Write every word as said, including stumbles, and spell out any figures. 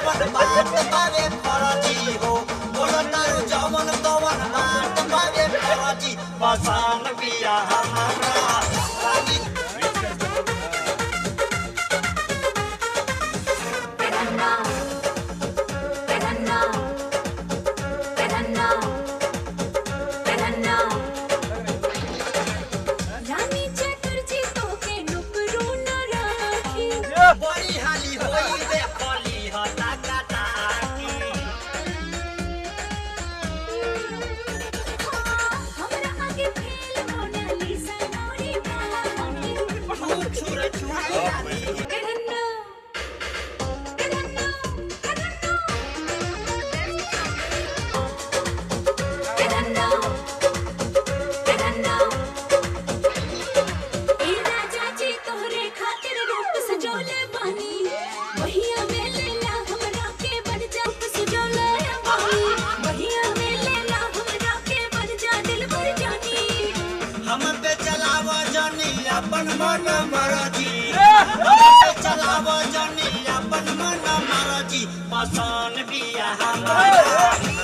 जवन बात बारे फरजी हो बोलो तारू जवन तवन बात बारे फरजी पसंद बिया हमारा रानी बड़ी हाली होई दे फली हो टाका टाकी हमरा आगे फेल मोनालिसा नोरी बानी छुर छुरी रानी कदन्ना कदन्ना कदन्ना कदन्ना ए राजा जी तोहरे खातिर रूप सजोले बानी वहिया में लेला हमरा के बन जा सजोले बानी वहिया में लेला हमरा के बन जा दिल भर जानी हम पे चलाव जनी अपन मन मरजी हम पे चलाव जनी अपन मन मरजी पसंद बिया हमारा